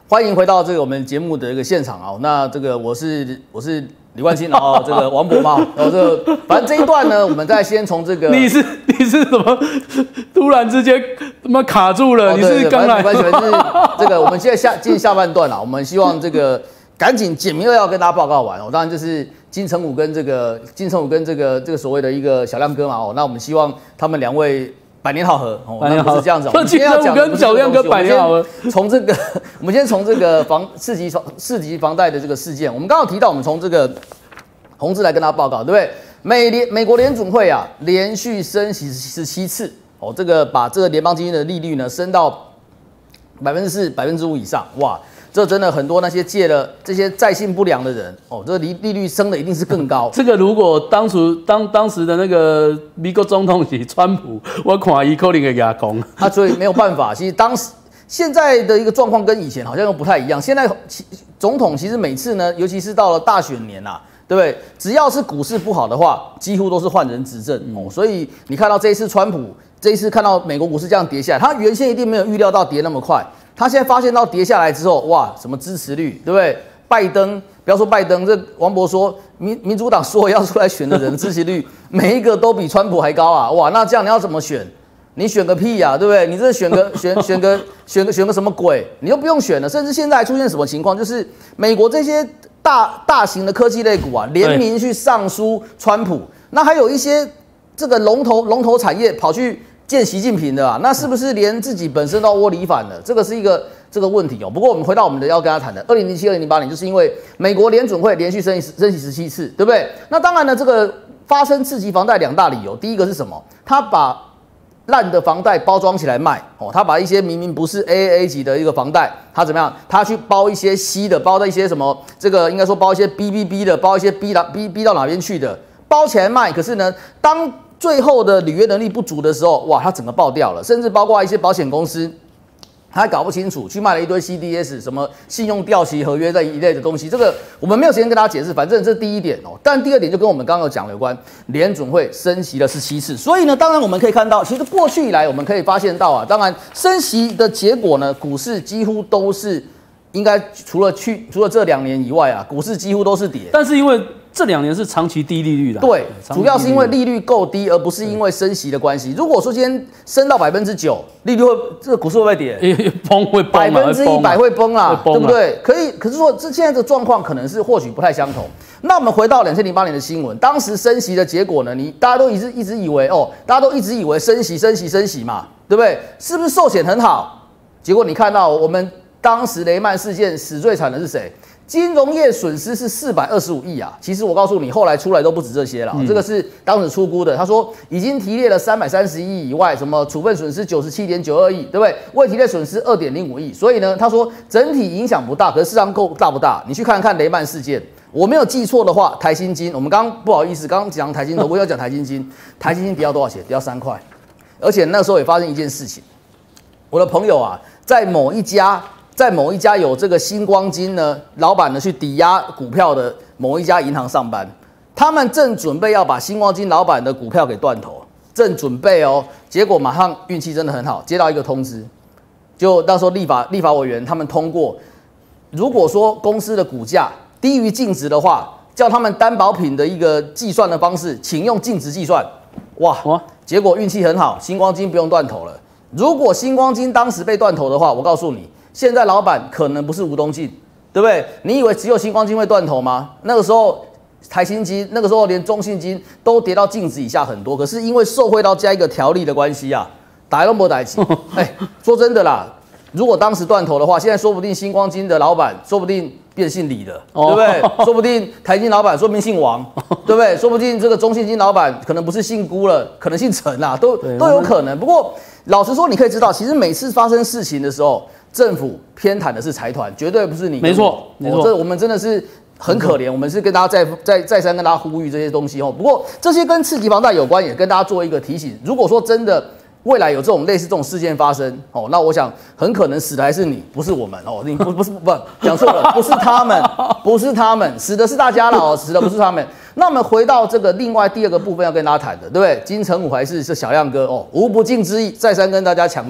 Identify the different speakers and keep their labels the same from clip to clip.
Speaker 1: 欢迎回到这个我们节目的一个现场啊。那这个我是李冠清，然后这个王博嘛，然后这个反正这一段呢，我们再先从这个
Speaker 2: 你是怎么突然之间他妈卡住了？
Speaker 1: 哦、
Speaker 2: 你是刚来？
Speaker 1: 是这个我们现在进下半段了，我们希望这个赶紧简明扼要跟大家报告完哦。当然就是金城武跟这个所谓的一个小亮哥嘛哦，那我们希望他们两位百年好合哦，那不是这样子。
Speaker 2: 那金城武跟小亮哥百年好合，
Speaker 1: 我们先从这个四级房贷的这个事件，我们刚刚提到，我们从这个红字来跟大家报告，对不对？美国联准会啊，连续升息17次哦，这个把这个联邦基金的利率呢升到4%、5%以上，哇！这真的很多那些借了这些债信不良的人哦，这个利率升的一定是更高。
Speaker 2: 这个如果当时的那个美国总统是川普，我看他可能会牙攻。
Speaker 1: 所以没有办法，其实现在的一个状况跟以前好像又不太一样。现在总统其实每次呢，尤其是到了大选年啊，对不对？只要是股市不好的话，几乎都是换人执政哦。所以你看到这一次川普，这一次看到美国股市这样跌下来，他原先一定没有预料到跌那么快。他现在发现到跌下来之后，哇，什么支持率，对不对？拜登，不要说拜登，这王博说民主党所有要出来选的人的支持率，每一个都比川普还高啊！哇，那这样你要怎么选？你选个屁呀，对不对？你这选个什么鬼？你又不用选了。甚至现在还出现什么情况？就是美国这些大型的科技类股啊，联名去上书川普，那还有一些这个龙头产业跑去见习近平的啊，那是不是连自己本身都窝里反了？这个是一个这个问题哦。不过我们回到我们的要跟他谈的，2007、2008年，就是因为美国联准会连续升息17次，对不对？那当然呢，这个发生次级房贷2大理由，第一个是什么？他把烂的房贷包装起来卖哦，他把一些明明不是 AAA 级的一个房贷，他怎么样？他去包一些 C 的，包到一些什么？这个应该说包一些 BBB 的，包一些 B 到哪边去的，包起来卖。可是呢，当最后的履约能力不足的时候，哇，它整个爆掉了，甚至包括一些保险公司，他还搞不清楚，去卖了一堆 CDS 什么信用掉期合约这一类的东西。这个我们没有时间跟大家解释，反正这是第一点哦。但第二点就跟我们刚刚有讲有关，联准会升息了17次，所以呢，当然我们可以看到，其实过去以来我们可以发现到啊，当然升息的结果呢，股市几乎都是应该除了这2年以外啊，股市几乎都是跌。
Speaker 2: 但是因为这2年是长期低利率的，
Speaker 1: 对，主要是因为利率够低，而不是因为升息的关系。如果说今天升到9%，利率这个股市会不会跌？
Speaker 2: 会崩
Speaker 1: ，100%会崩啦，对不对？可是说现在的状况可能是或许不太相同。那我们回到2008年的新闻，当时升息的结果呢？大家都一直以为大家都一直以为升息嘛，对不对？是不是寿险很好？结果你看到我们当时雷曼事件死最惨的是谁？金融业损失是425亿啊！其实我告诉你，后来出来都不止这些了。这个是当时出估的，他说已经提列了331亿以外，什么处分损失97.92亿，对不对？未提列损失2.05亿，所以呢，他说整体影响不大，可是市场够大不大？你去看看雷曼事件，我没有记错的话，台新金，我们刚不好意思，刚刚讲台新投，我要讲台新金，台新金跌到多少钱？跌到3块，而且那时候也发生一件事情，我的朋友啊，在某一家有这个星光金呢，老板呢去抵押股票的某一家银行上班，他们正准备要把星光金老板的股票给断头，正准备哦，结果马上运气真的很好，接到一个通知，就那时候立法委员他们通过，如果说公司的股价低于净值的话，叫他们担保品的一个计算的方式，请用净值计算，哇，结果运气很好，星光金不用断头了。如果星光金当时被断头的话，我告诉你。现在老板可能不是吴东进，对不对？你以为只有星光金会断头吗？那个时候台新金，那个时候连中信金都跌到净值以下很多。可是因为受惠到加一个条例的关系啊，打都没打起。说真的啦，如果当时断头的话，现在说不定星光金的老板说不定变姓李了，对不对？说不定台金老板说不定姓王，对不对？说不定这个中信金老板可能不是姓辜了，可能姓陈啦，都有可能。不过老实说，你可以知道，其实每次发生事情的时候，政府偏袒的是财团，绝对不是你。
Speaker 2: 没错，
Speaker 1: 这我们真的是很可怜。我们是跟大家再三跟大家呼吁这些东西哦。不过这些跟次级房贷有关，也跟大家做一个提醒。如果说真的未来有这种类似这种事件发生哦，那我想很可能死的还是你，不是我们哦。你不讲错了，不是他们，死的是大家了哦，死的不是他们。那我们回到这个另外第二个部分要跟大家谈的，对不对？金城武还是小亮哥哦，无不敬之意，再三跟大家强调。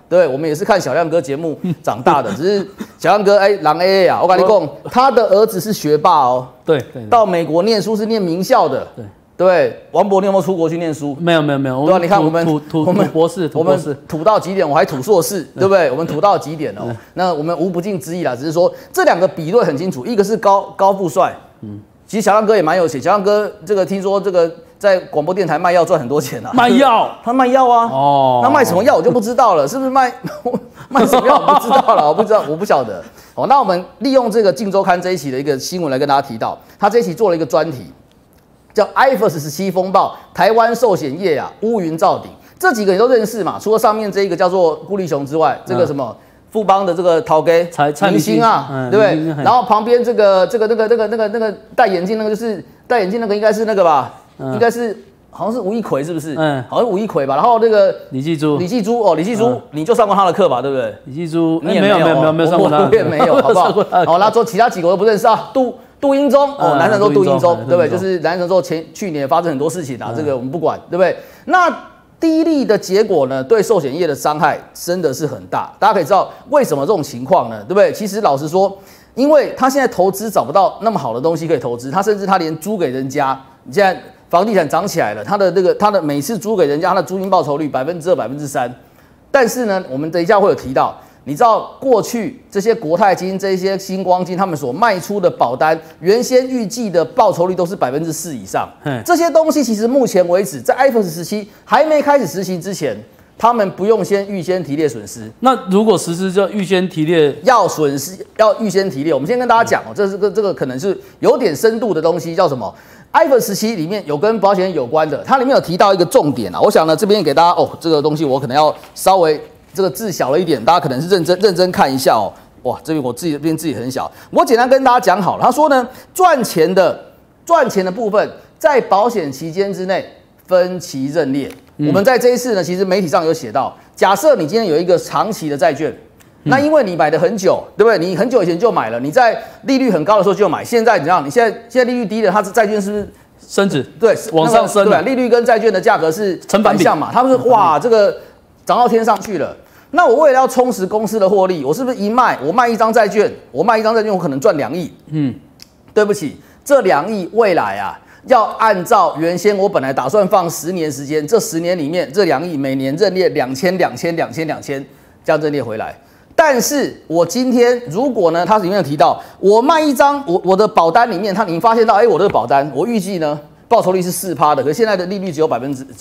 Speaker 1: 对，我们也是看小亮哥节目长大的，只是小亮哥狼 AA 啊，我跟你讲，他的儿子是学霸哦，
Speaker 2: 对，
Speaker 1: 到美国念书是念名校的，对，王博，你有没有出国去念书？
Speaker 2: 没有，
Speaker 1: 对啊，你看我们
Speaker 2: 博士，
Speaker 1: 我们土到极点，我还土硕士，对不对？我们土到极点哦，那我们无不尽之意啦，只是说这两个比对很清楚，一个是高富帅，其实小亮哥也蛮有钱，小亮哥这个听说这个在广播电台卖药赚很多钱啊，
Speaker 2: 卖药，
Speaker 1: 他卖药啊，哦，那卖什么药我就不知道了，是不是卖什么药我不知道了，我不晓得。哦，那我们利用这个《镜周刊》这一期的一个新闻来跟大家提到，他这一期做了一个专题。叫 IFRS 17风暴，台湾寿险业啊乌云罩顶，这几个你都认识嘛？除了上面这一个叫做顾立雄之外，这个什么富邦的这个陶给明星啊，对不对？然后旁边这个戴眼镜那个就是戴眼镜那个应该是那个吧？应该是好像是吴亦奎是不是？好像是吴亦奎吧。然后那个李继珠，你就上过他的课吧，对不对？
Speaker 2: 李继珠
Speaker 1: 你也没有上过他，我也没有，好不好？好，那说其他几个我都不认识啊，杜英宗哦，南神州杜英宗，对不对？就是南神州去年发生很多事情啊，这个我们不管，对不对？那低利的结果呢，对寿险业的伤害真的是很大。大家可以知道为什么这种情况呢？对不对？其实老实说，因为他现在投资找不到那么好的东西可以投资，他甚至他连租给人家，你现在房地产涨起来了，他的每次租给人家，他的租金报酬率2%、3%，但是呢，我们等一下会有提到。你知道过去这些国泰金、这些星光金他们所卖出的保单，原先预计的报酬率都是4%以上。这些东西其实目前为止，在 IFRS 17还没开始实行之前，他们不用预先提列损失。
Speaker 2: 那如果实施就预先提列，
Speaker 1: 要损失要预先提列。我们先跟大家讲哦，这个可能是有点深度的东西，叫什么？IFRS 17里面有跟保险有关的，它里面有提到一个重点啊。我想呢，这边给大家哦，这个东西我可能要稍微。这个字小了一点，大家可能是认真看一下哦。哇，这边我自己很小，我简单跟大家讲好了。他说呢，赚钱的部分在保险期间之内分期认列。我们在这一次呢，其实媒体上有写到，假设你今天有一个长期的债券，那因为你买的很久，对不对？你很久以前就买了，你在利率很高的时候就买，现在怎样？你现在利率低了，它的债券是不是
Speaker 2: 升值？
Speaker 1: 对，
Speaker 2: 往上升，
Speaker 1: 对吧？利率跟债券的价格是
Speaker 2: 成反比
Speaker 1: 嘛？他们说哇，这个涨到天上去了。那我为了要充实公司的获利，我是不是我卖一张债券，我可能赚2亿？对不起，这2亿未来啊，要按照原先我本来打算放10年时间，这10年里面这2亿每年认列2000这样认列回来。但是我今天如果呢，它里面有提到，我卖一张我的保单里面，你发现到，我这个保单我预计呢报酬率是4%的，可是现在的利率只有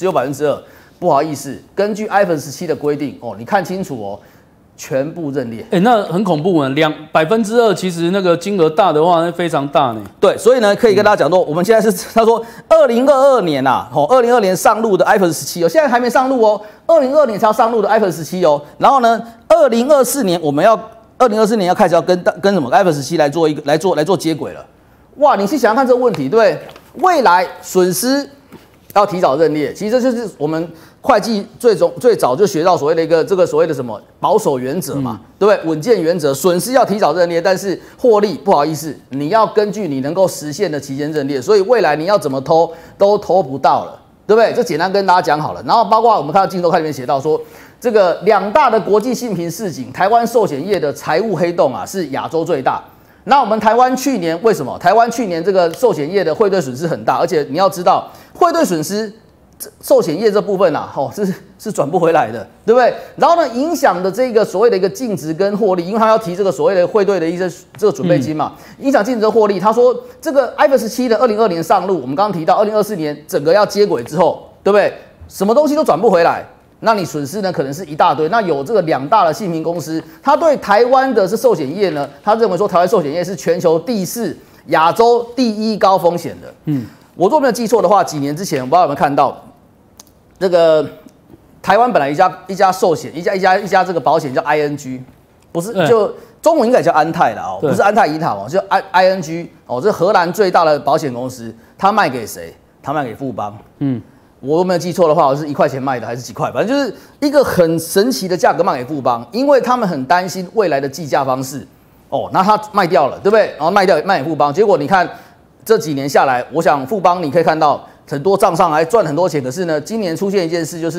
Speaker 1: 2%。不好意思，根据 IFRS 17的规定哦，你看清楚哦，全部认列。
Speaker 2: 那很恐怖啊，2%，其实那个金额大的话，那非常大呢。
Speaker 1: 对，所以呢，可以跟大家讲说，我们现在他说2022年呐，2022年上路的 IFRS 17哦，现在还没上路哦，2022年才要上路的 IFRS 17哦，然后呢，2024年要开始要跟什么 IFRS 17来做接轨了。哇，你去想想看这个问题，对不对？未来损失要提早认列，其实这就是我们会计最早就学到所谓的一个这个所谓的什么保守原则嘛，对不对？稳健原则，损失要提早认列，但是获利不好意思，你要根据你能够实现的期间认列，所以未来你要怎么偷都偷不到了，对不对？这简单跟大家讲好了。然后包括我们看到《镜周刊》里面写到说，这个2大的国际信评市井，台湾寿险业的财务黑洞啊是亚洲最大。那我们台湾去年为什么？台湾去年这个寿险业的汇兑损失很大，而且你要知道，汇兑损失寿险业这部分啊，是转不回来的，对不对？然后呢，影响的这个所谓的一个净值跟获利，因为他要提这个所谓的汇兑的一些这个准备金嘛，影响净值的获利。他说这个 IFRS 17的2022年上路，我们刚刚提到2024年整个要接轨之后，对不对？什么东西都转不回来。那你损失呢，可能是一大堆。那有这个2大的信评公司，他对台湾的寿险业呢，他认为说台湾寿险业是全球第4、亚洲第1高风险的。我如果没有记错的话，几年之前我不知道有没有看到，这个台湾本来一家寿险一家这个保险叫 ING， 不是就中文应该叫安泰啦不是安泰银行哦，就 ING 哦，这荷兰最大的保险公司，他卖给谁？他卖给富邦。我没有记错的话，我是1块钱卖的还是几块，反正就是一个很神奇的价格卖给富邦，因为他们很担心未来的计价方式。那他卖掉了，对不对？然后卖给富邦，结果你看这几年下来，我想富邦你可以看到很多账上还赚很多钱，可是呢，今年出现一件事，就是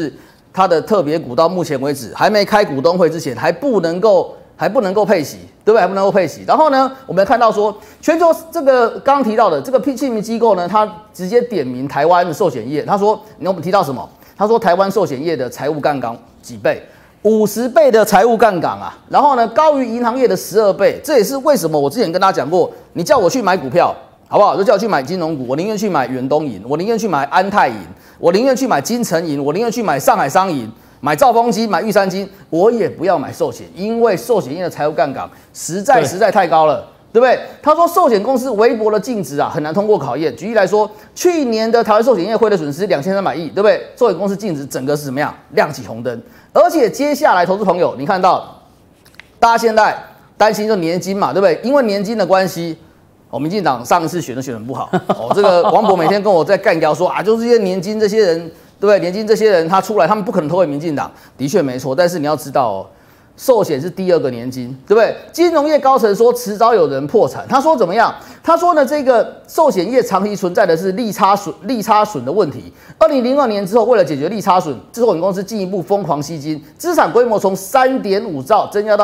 Speaker 1: 它的特别股到目前为止还没开股东会之前还不能够配息，对不对？还不能够配息。然后呢，我们看到说，全球这个刚刚提到的这个信评机构呢，它直接点名台湾的寿险业，他说，我们提到什么？他说台湾寿险业的财务杠杆几倍？50倍的财务杠杆啊，然后呢，高于银行业的12倍。这也是为什么我之前跟大家讲过，你叫我去买股票，好不好？就叫我去买金融股，我宁愿去买远东银，我宁愿去买安泰银，我宁愿去买金城银，我宁愿去买上海商银，买兆丰金，买玉山金，我也不要买寿险，因为寿险业的财务杠杆实在太高了。对不对？他说，寿险公司微薄的净值啊，很难通过考验。举例来说，去年的台湾寿险业汇的损失2300亿，对不对？寿险公司净值整个是怎么样？亮起红灯。而且接下来，投资朋友，你看到，大家现在担心就年金嘛，对不对？因为年金的关系，民进党上一次选得很不好。这个王博每天跟我在干掉说啊，就是这些年金这些人，对不对？年金这些人他出来，他们不可能投给民进党，的确没错。但是你要知道哦。寿险是第2个年金，对不对？金融业高层说迟早有人破产。他说怎么样？他说呢，这个寿险业长期存在的是利差损的问题。2002年之后，为了解决利差损，寿险公司进一步疯狂吸金，资产规模从3.5兆增加到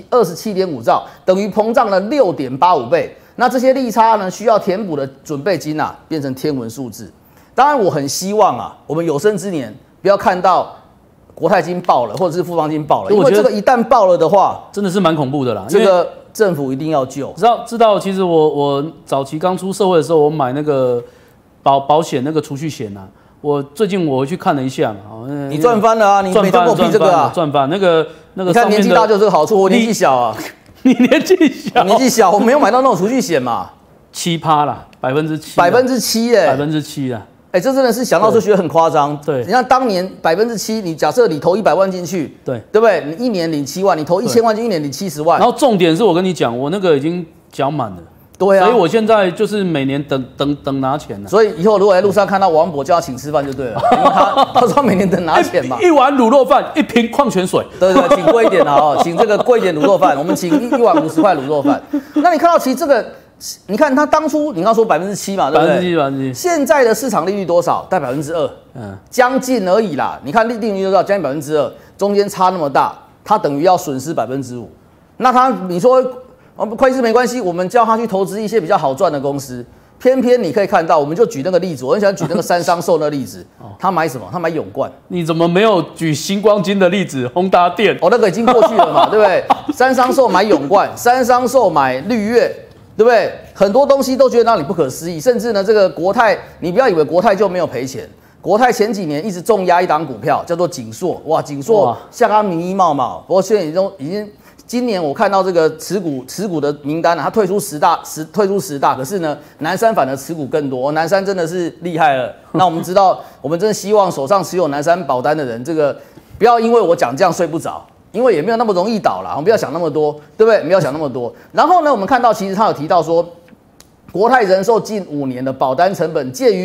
Speaker 1: 27.5兆，等于膨胀了6.85倍。那这些利差呢，需要填补的准备金啊，变成天文数字。当然，我很希望啊，我们有生之年不要看到。国泰金爆了，或者是富邦金爆了，因为这个一旦爆了的话，
Speaker 2: 真的是蛮恐怖的啦。
Speaker 1: 这个政府一定要救。
Speaker 2: 知道，其实我早期刚出社会的时候，我买那个保险那个储蓄险啊，我最近我回去看了一下嘛，
Speaker 1: 你赚翻了啊！你每天给我批这个啊，
Speaker 2: 赚翻那个。
Speaker 1: 你看年纪大就这个好处，我年纪小啊，
Speaker 2: 你年纪小，
Speaker 1: 我没有买到那种储蓄险嘛
Speaker 2: ，7%啦，7%，7%
Speaker 1: 耶
Speaker 2: ，7%啊。
Speaker 1: 这真的是想到就觉得很夸张。
Speaker 2: 对，
Speaker 1: 你看当年7%，你假设你投100万进去，
Speaker 2: 对
Speaker 1: 不对？你一年领7万，你投1000万就一年领70万。
Speaker 2: 然后重点是我跟你讲，我那个已经缴满了。
Speaker 1: 对啊，
Speaker 2: 所以我现在就是每年等拿钱了。
Speaker 1: 所以以后如果在路上看到王博，叫他请吃饭就对了，因为他说每年等拿钱嘛。
Speaker 2: 一碗卤肉饭，1瓶矿泉水。
Speaker 1: 对，请贵一点啊，请这个贵一点卤肉饭，我们请一碗50块卤肉饭。那你看到其实这个。你看他当初你刚说7%嘛，对不对
Speaker 2: ？7%。现
Speaker 1: 在的市场利率多少？大概2%，将近而已啦。你看利率就知道，将近2%，中间差那么大，它等于要损失5%。那你说会计师没关系，我们叫他去投资一些比较好赚的公司。偏偏你可以看到，我们就举那个例子，我很喜欢举那个三商寿那个例子。他买什么？他买永冠。
Speaker 2: 你怎么没有举星光金的例子？宏达电。
Speaker 1: 那个已经过去了嘛，对不对？三商寿买永冠，三商寿买绿月。对不对？很多东西都觉得让你不可思议，甚至呢，这个国泰，你不要以为国泰就没有赔钱。国泰前几年一直重压一档股票，叫做景硕，哇，景硕像它迷迷冒冒，不过现在已经，今年我看到这个持股的名单啊，它退出10大，可是呢，南山反而持股更多，南山真的是厉害了。那我们知道，我们真的希望手上持有南山保单的人，这个不要因为我讲这样睡不着。因为也没有那么容易倒啦，我们不要想那么多，对不对？不要想那么多。然后呢，我们看到其实他有提到说，国泰人寿近5年的保单成本介于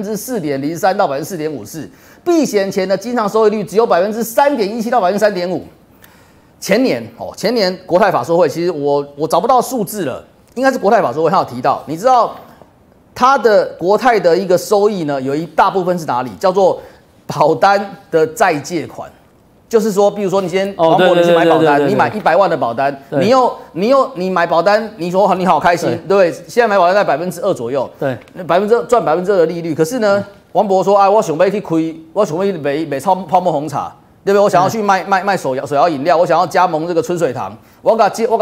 Speaker 1: 4.03%到4.54%，避险前的经常收益率只有3.17%到3.5%。前年国泰法说会，其实我找不到数字了，应该是国泰法说会他有提到，你知道他的国泰的一个收益呢，有一大部分是哪里？叫做保单的再借款。就是说，比如说你今天王博你去买保单，你买100万的保单，你买保单，你说你好开心，对不对？现在买保单在2%左右，
Speaker 2: 对
Speaker 1: ，2%赚2%的利率。可是呢，王博说，我想要去开，我想要买泡沫红茶，对不对？我想要去卖手摇饮料，我想要加盟这个春水堂，我给借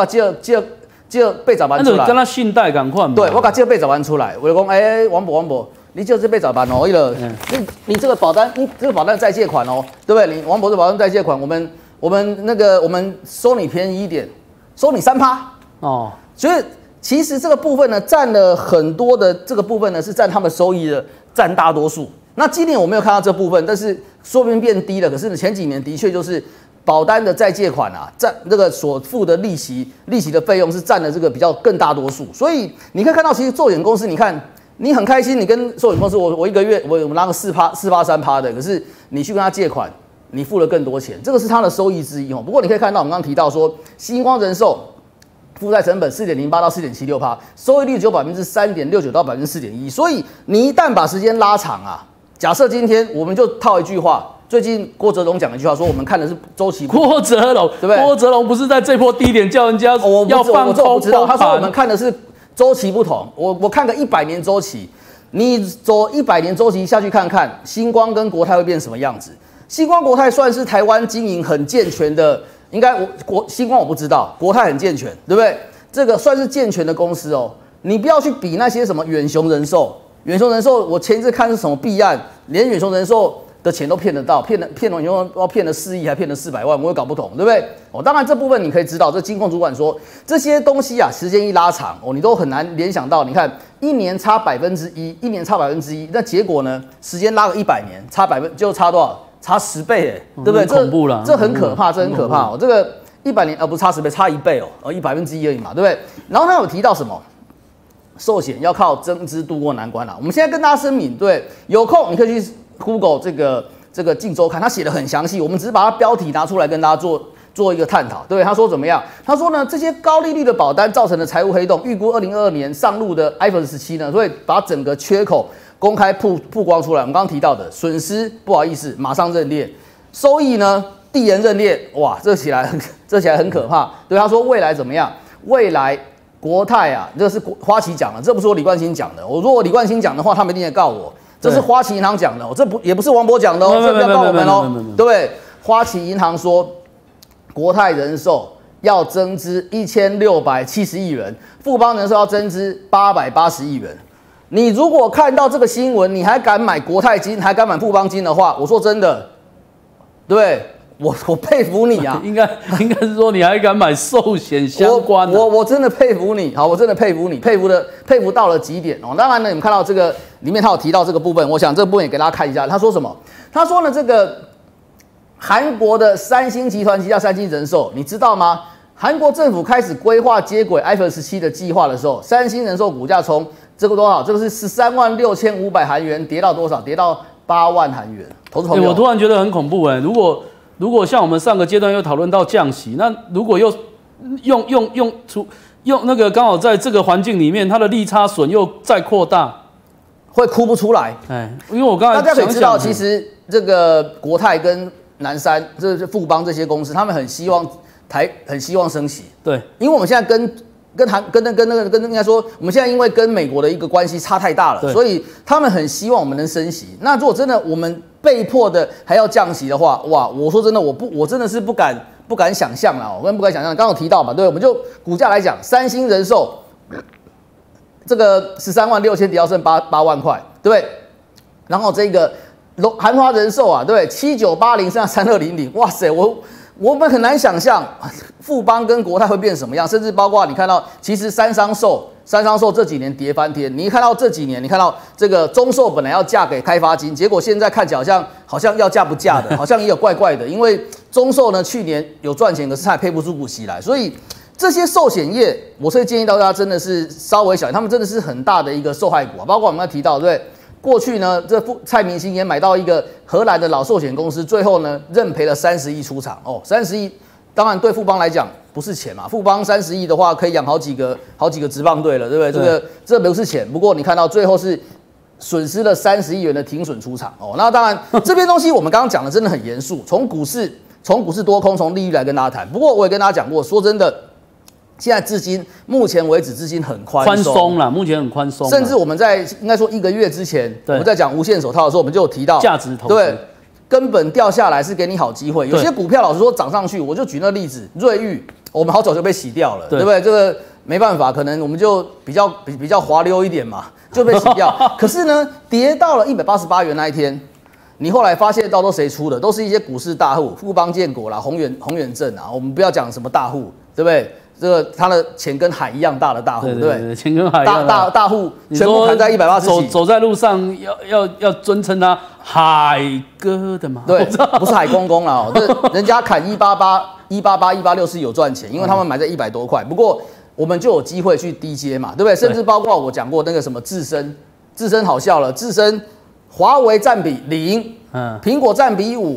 Speaker 1: 80万出来，
Speaker 2: 那跟他信贷赶快嘛。
Speaker 1: 对，我给借80万出来，我就讲，王博。你就是80万哦，你这个保单，这个保单再借款哦，对不对？你王博的保单再借款，我们收你便宜一点，收你3%哦。所以其实这个部分呢，占了很多的这个部分呢，是占他们收益的占大多数。那今年我没有看到这部分，但是说明变低了。可是呢，前几年的确就是保单的再借款啊，占这个所付的利息的费用是占了这个比较更大多数。所以你可以看到，其实寿险公司，你看。你很开心，你跟寿险公司，我一个月我拿个4%、3%的，可是你去跟他借款，你付了更多钱，这个是他的收益之一哦。不过你可以看到，我们刚刚提到说，星光人寿负债成本4.08%到4.76%，收益率只有3.69%到4.1%。所以你一旦把时间拉长啊，假设今天我们就套一句话， 最近郭哲龙讲一句话，说我们看的是周期。
Speaker 2: 郭哲龙，对不对？郭哲龙不是在这波低点叫人家要放空？
Speaker 1: 我不知道，他说我们看的是周期不同。我看个100年周期，你走100年周期下去看看，星光跟国泰会变什么样子？星光国泰算是台湾经营很健全的，应该星光我不知道，国泰很健全，对不对？这个算是健全的公司哦。你不要去比那些什么远雄人寿，远雄人寿我前一次看是什么弊案，连远雄人寿的钱都骗得到，骗远雄要骗了4亿，还骗了400万，我也搞不懂，对不对？哦，当然这部分你可以知道，这金控主管说这些东西啊，时间一拉长哦，你都很难联想到。你看1年差1%，一年差1%，那结果呢？时间拉个100年，就差多少？差10倍哎，对不对？
Speaker 2: 恐怖了，
Speaker 1: 这很可怕，这很可怕哦。这个100年不是差10倍，差1倍哦，1%而已嘛，对不对？然后他有提到什么？寿险要靠增资渡过难关啦。我们现在跟大家声明，对，有空你可以去 Google 这个镜周刊，他写的很详细，我们只是把它标题拿出来跟大家做一个探讨。对，他说怎么样？他说呢，这些高利率的保单造成的财务黑洞，预估2022年上路的 iPhone 17呢，会把整个缺口公开曝光出来。我们刚刚提到的损失，不好意思，马上认列；收益呢，递延认列。哇，这起来很可怕。对，他说未来怎么样？未来国泰啊，这是花旗讲的，这不是我李冠新讲的。如果李冠新讲的话，他们一定会告我。这是花旗银行讲的，这也不是王博讲的哦，这不要告我们哦，对不对？花旗银行说，国泰人寿要增资1670亿元，富邦人寿要增资880亿元。你如果看到这个新闻，你还敢买国泰金，还敢买富邦金的话，我说真的，对不对？我佩服你啊！
Speaker 2: 应该是说你还敢买寿险相关的？
Speaker 1: 我真的佩服你，好，我真的佩服你，佩服到了极点哦。当然呢，你们看到这个里面他有提到这个部分，我想这个部分也给大家看一下。他说什么？他说呢，这个韩国的三星集团旗下三星人寿，你知道吗？韩国政府开始规划接轨 iPhone 17的计划的时候，三星人寿股价从这个多少？这个是136500韩元，跌到多少？跌到8万韩元。投资朋友，
Speaker 2: 我突然觉得很恐怖哎！如果像我们上个阶段又讨论到降息，那如果又用那个刚好在这个环境里面，它的利差损又再扩大，
Speaker 1: 会哭不出来。
Speaker 2: 哎，因为我刚才
Speaker 1: 大家可以知道，其实这个国泰跟南山，这是富邦这些公司，他们很希望升息。对，因为我们现在跟应该说，我们现在因为跟美国的一个关系差太大了，所以他们很希望我们能升息。那如果真的我们被迫的还要降息的话，哇，我说真的，我真的是不敢想象啦，我根本不敢想象。刚刚有提到嘛，对，我们就股价来讲，三星人寿这个136000跌到剩8万块，对不对？然后这个韩华人寿啊，对不对？7980剩下3200，哇塞，我们很难想象富邦跟国泰会变什么样，甚至包括你看到，其实三商寿这几年跌翻天。你一看到这几年，你看到这个中寿本来要嫁给开发金，结果现在看起来好像要嫁不嫁的，好像也有怪怪的。因为中寿呢去年有赚钱，可是它也配不出股息来，所以这些寿险业，我是建议大家真的是稍微小心，他们真的是很大的一个受害股啊。包括我们刚才提到，对不对？过去呢，这蔡明兴也买到一个荷兰的老寿险公司，最后呢认赔了30亿出场哦，30亿，当然对富邦来讲不是钱嘛，富邦30亿的话可以养好几个职棒队了，对不对？这不是钱，不过你看到最后是损失了30亿元的停损出场哦。那当然这边东西我们刚刚讲的真的很严肃，从股市多空，从利率来跟大家谈。不过我也跟大家讲过，说真的。现在目前为止资金很宽松
Speaker 2: 了，目前很宽松，
Speaker 1: 甚至我们在应该说1个月之前，我们在讲无限手套的时候，我们就有提到
Speaker 2: 价值投资，
Speaker 1: 对，根本掉下来是给你好机会。有些股票老实说涨上去，我就举那例子，瑞昱，我们好早就被洗掉了，对不对？这个没办法，可能我们就比较滑溜一点嘛，就被洗掉。可是呢，跌到了188元那一天，你后来发现到都谁出的，都是一些股市大户，富邦建国啦、宏远证啊，我们不要讲什么大户，对不对？这个他的钱跟海一样大的大户，对不对？
Speaker 2: 钱跟海一样
Speaker 1: 大户全部砍在180起。
Speaker 2: 走在路上要尊称他海哥的嘛？
Speaker 1: 对，不是海公公啦，这人家砍188、186是有赚钱，因为他们买在100多块。不过我们就有机会去低接嘛，对不对？甚至包括我讲过那个什么智深好笑了，智深华为占比0，苹果占比5。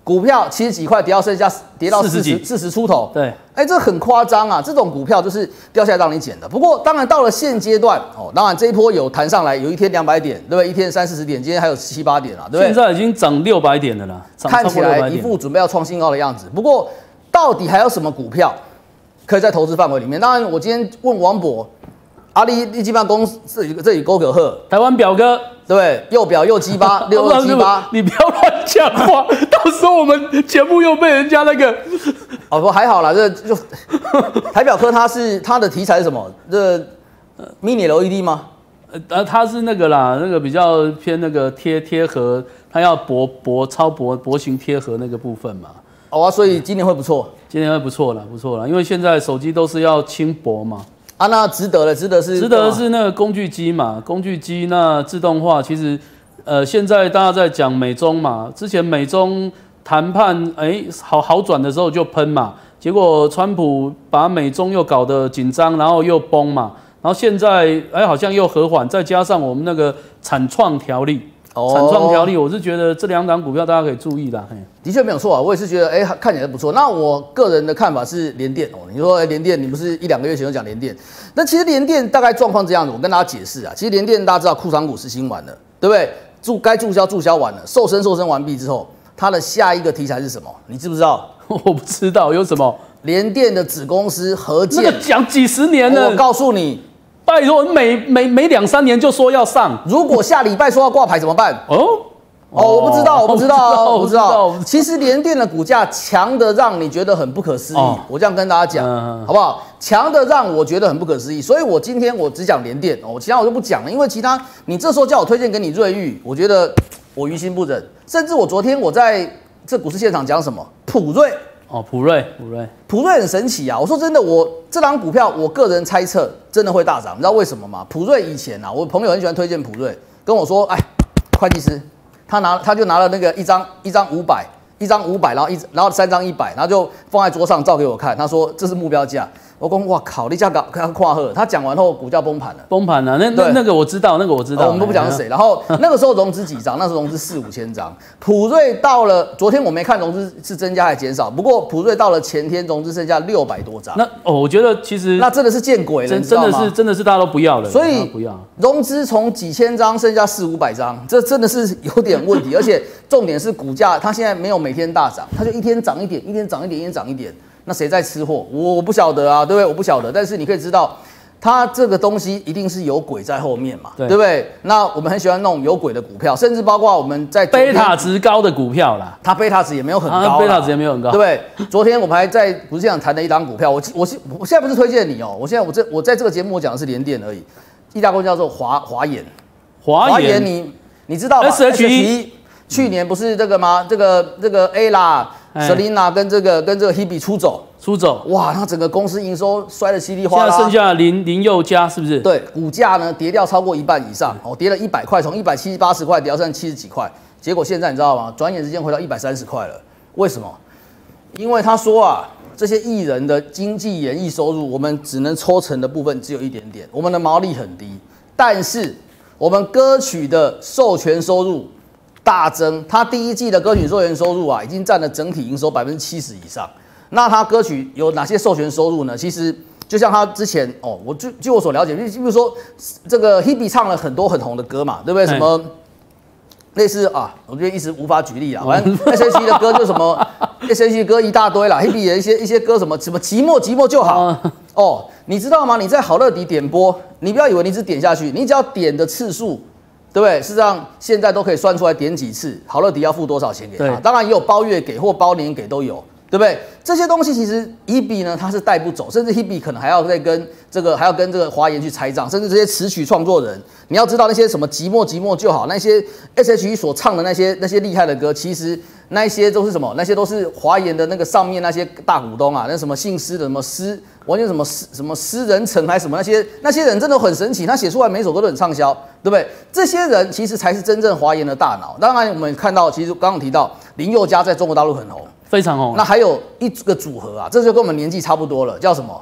Speaker 1: 股票70几块跌到剩下跌到40出头，
Speaker 2: 对，
Speaker 1: 这很夸张啊！这种股票就是掉下来让你捡的。不过当然到了现阶段当然这一波有弹上来，有一天200点，对不对？一天30-40点，今天还有7、8点啊，对不对？
Speaker 2: 现在已经涨600点了啦，
Speaker 1: 看起来一副准备要创新高的样子。不过到底还有什么股票可以在投资范围里面？当然，我今天问王博，阿里基本公司这里勾个贺，
Speaker 2: 台湾表哥。
Speaker 1: 对不对？又表又鸡巴，62鸡巴，
Speaker 2: 你不要乱讲话，到时候我们节目又被人家那个。
Speaker 1: 不还好啦，这就台表科它的题材是什么？这mini LED 吗？
Speaker 2: 它是那个啦，那个比较偏那个贴合，它要超薄型贴合那个部分嘛。
Speaker 1: 所以今年会不错，
Speaker 2: 今年会不错啦，因为现在手机都是要轻薄嘛。
Speaker 1: 那值得的
Speaker 2: 是那个工具机嘛，工具机那自动化，其实现在大家在讲美中嘛，之前美中谈判好转的时候就喷嘛，结果川普把美中又搞得紧张，然后又崩嘛，然后现在好像又和缓，再加上我们那个产创条例。我是觉得这2档股票大家可以注意啦。
Speaker 1: 的确没有错啊，我也是觉得看起来不错。那我个人的看法是联电你说联电，你不是1-2个月前就讲联电？那其实联电大概状况这样子，我跟大家解释啊。其实联电大家知道库藏股实行完了，对不对？该注销完了，瘦身完毕之后，它的下一个题材是什么？你知不知道？
Speaker 2: 我不知道有什么。
Speaker 1: 联电的子公司合建，
Speaker 2: 那个讲几十年了。
Speaker 1: 我告诉你。
Speaker 2: 拜托，每2-3年就说要上，
Speaker 1: 如果下礼拜说要挂牌怎么办？我不知道。其实联电的股价强的让你觉得很不可思议，我这样跟大家讲，好不好？强的让我觉得很不可思议，所以我今天我只讲联电，其他我就不讲了，因为其他你这时候叫我推荐给你瑞昱，我觉得我于心不忍。甚至我昨天我在这股市现场讲什么普瑞。
Speaker 2: 普瑞
Speaker 1: 很神奇啊！我说真的，我这档股票，我个人猜测真的会大涨，你知道为什么吗？普瑞以前我朋友很喜欢推荐普瑞，跟我说，会计师，他就拿了那个一张500，然后3张100，然后就放在桌上照给我看，他说这是目标价。我说哇靠，你价搞跨贺，他讲完后股价崩盘了，
Speaker 2: 那个我知道，
Speaker 1: 我们都不讲是谁。然后那个时候融资几张？那时候融资4、5千张。普瑞到了昨天我没看融资是增加还是减少，不过普瑞到了前天融资剩下600多张。
Speaker 2: 我觉得其实
Speaker 1: 那真的是见鬼了，
Speaker 2: 真的是大家都不要了。
Speaker 1: 所以融资从几千张剩下400、500张，这真的是有点问题。而且重点是股价，它现在没有每天大涨，它就一天涨一点，一天涨一点，一天涨一点。那谁在吃货？我不晓得啊，对不对？我不晓得，但是你可以知道，它这个东西一定是有鬼在后面嘛，对不对？那我们很喜欢那种有鬼的股票，甚至包括我们在
Speaker 2: 贝塔值高的股票啦，
Speaker 1: 它贝塔值也没有很高，
Speaker 2: 贝塔值也没有很高，
Speaker 1: 对不对？昨天我们还在股市现场谈的一档股票，我现在不是推荐你我现在我在这个节目我讲的是联电而已，一家公司叫做华研，你知道吗 ？SHE 去年不是这个吗？这个 A 啦。Selina 跟这个 Hebe 出走，哇，那整个公司营收摔得稀里哗啦，
Speaker 2: 现在剩下林宥嘉是不是？
Speaker 1: 对，股价呢跌掉超过1半以上，跌了100块，从170、80块跌到剩70几块，结果现在你知道吗？转眼之间回到130块了，为什么？因为他说这些艺人的经纪演艺收入，我们只能抽成的部分只有一点点，我们的毛利很低，但是我们歌曲的授权收入大增，他第一季的歌曲授权收入已经占了整体营收70%以上。那他歌曲有哪些授权收入呢？其实就像他之前我据我所了解，比如说这个 Hebe 唱了很多很红的歌嘛，对不对？什么类似我觉得一时无法举例啦。反正 S.H.E 的歌就什么 S.H.E 歌一大堆啦 ，Hebe 的一些歌什么寂寞就好你知道吗？你在好乐迪点播，你不要以为你只点下去，你只要点的次数。对不对？事实上，现在都可以算出来点几次，好乐迪要付多少钱给他。当然也有包月给或包年给都有，对不对？这些东西其实Hebe呢，它是带不走，甚至 Hebe 可能还要跟这个华研去拆账，甚至这些词曲创作人，你要知道那些什么寂寞就好，那些 S.H.E 所唱的那些厉害的歌，其实那一些都是什么？那些都是华研的那个上面那些大股东那什么姓施的什么施。完全什么私人城还是什么那些人真的很神奇，他写出来每首歌都很畅销，对不对？这些人其实才是真正华研的大脑。当然我们看到，其实刚刚提到林宥嘉在中国大陆很红，
Speaker 2: 非常红。
Speaker 1: 那还有一个组合这就跟我们年纪差不多了，叫什么？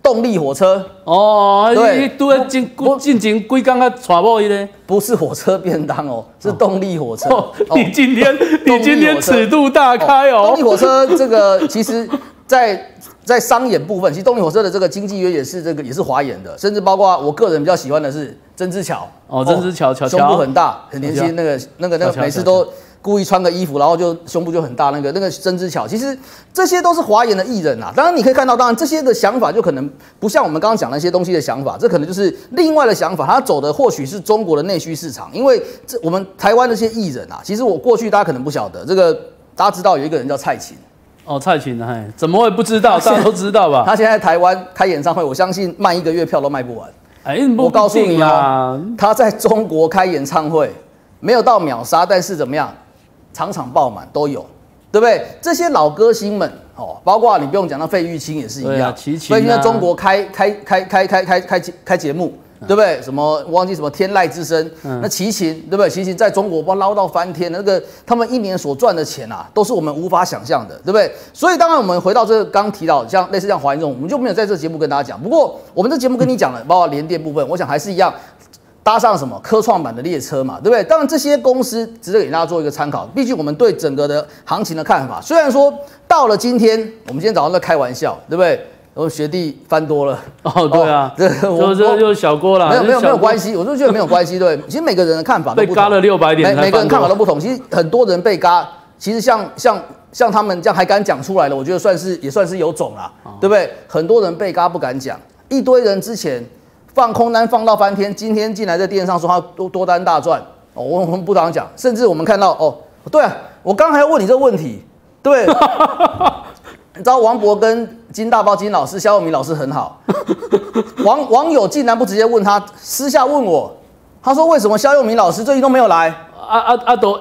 Speaker 1: 动力火车
Speaker 2: 哦，
Speaker 1: 对，
Speaker 2: 都在进前几天啊带某伊咧，
Speaker 1: 不是火车便当哦，是动力火车。
Speaker 2: 你今天尺度大开哦。
Speaker 1: 动力火车这个其实在商演部分，其实动力火车的这个经纪约也是华研的，甚至包括我个人比较喜欢的是曾之乔。
Speaker 2: 曾之乔
Speaker 1: 胸部很大，很年轻，那个每次都故意穿个衣服，然后就胸部就很大，那个曾之乔，其实这些都是华研的艺人啊。当然你可以看到，当然这些的想法就可能不像我们刚刚讲那些东西的想法，这可能就是另外的想法。他走的或许是中国的内需市场，因为我们台湾那些艺人啊，其实我过去大家可能不晓得，这个大家知道有一个人叫蔡琴。
Speaker 2: 蔡琴啊，怎么会不知道？大家都知道吧？
Speaker 1: 他现在在台湾开演唱会，我相信卖1个月票都卖不完。我告诉你啊，他在中国开演唱会没有到秒杀，但是怎么样，场场爆满都有，对不对？这些老歌星们包括你不用讲到费玉清也是一样，费玉清在中国开节目。对不对？什么我忘记什么天籁之声，那齐秦对不对？齐秦在中国捞到翻天，那个他们1年所赚的钱啊，都是我们无法想象的，对不对？所以当然我们回到这个刚提到类似像华研这种，我们就没有在这个节目跟大家讲。不过我们这节目跟你讲了，包括联电部分，我想还是一样搭上什么科创板的列车嘛，对不对？当然这些公司值得给大家做一个参考，毕竟我们对整个的行情的看法，虽然说到了今天，我们今天早上在开玩笑，对不对？学弟翻多了
Speaker 2: 对啊，这就小锅了，
Speaker 1: 没有关系，我就觉得没有关系，对。其实每个人的看法都不同，
Speaker 2: 被嘎了600点，
Speaker 1: 每个人看法都不同。其实很多人被嘎，其实像他们这样还敢讲出来了，我觉得也算是有种啦，对不对？很多人被嘎不敢讲，一堆人之前放空单放到翻天，今天进来在电视上说他多单大赚，我们不常讲，甚至我们看到对啊，我刚还要问你这个问题，对。你知道王博跟金大包金老师、肖友明老师很好，网友竟然不直接问他，私下问我，他说为什么肖友明老师最近都没有来？
Speaker 2: 都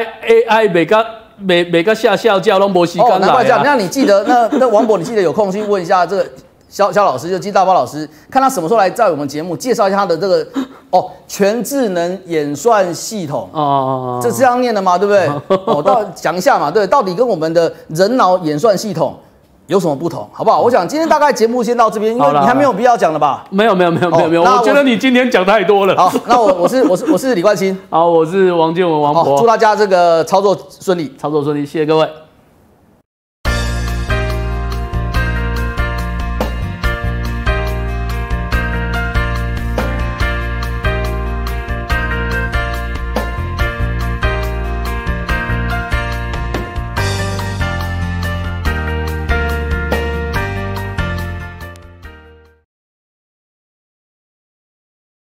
Speaker 2: AI 每个下校教都没时间来。
Speaker 1: 难怪这样。那你记得那王博，你记得有空去问一下这个肖老师，就金大包老师，看他什么时候来在我们节目介绍一下他的这个全智能演算系统这是这样念的吗？对不对？讲一下嘛，对，到底跟我们的人脑演算系统有什么不同，好不好？我想今天大概节目先到这边，因为你还没有必要讲了吧？
Speaker 2: 没有，我觉得你今天讲太多了。
Speaker 1: 好，那我是李冠清，
Speaker 2: 好，我是王建文王博，
Speaker 1: 祝大家这个操作顺利，
Speaker 2: 谢谢各位。